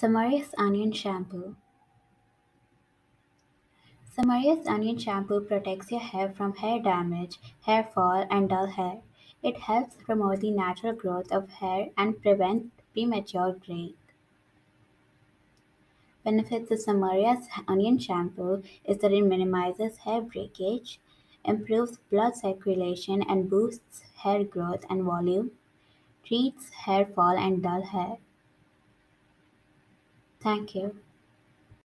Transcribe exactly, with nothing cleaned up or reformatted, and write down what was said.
Samarya's Onion Shampoo. Samarya's Onion Shampoo protects your hair from hair damage, hair fall, and dull hair. It helps promote the natural growth of hair and prevent premature graying. Benefits of Samarya's Onion Shampoo is that it minimizes hair breakage, improves blood circulation and boosts hair growth and volume, treats hair fall and dull hair. Thank you.